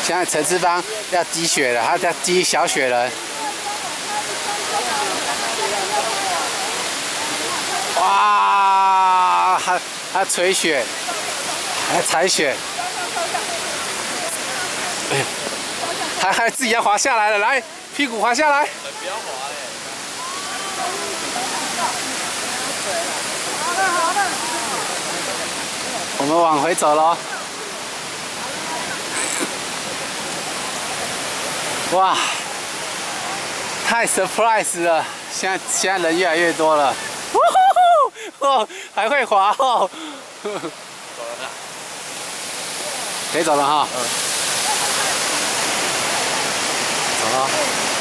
现在陈志芳要积雪了，他在积小雪人。哇，他吹雪，还踩雪，还自己要滑下来了，来，屁股滑下来。 不要滑嘞。 好的。 我们往回走喽。哇，太 surprise 了！现在人越来越多了。哦，还会滑哦。 走了。 可以走了哈。 嗯。 走了。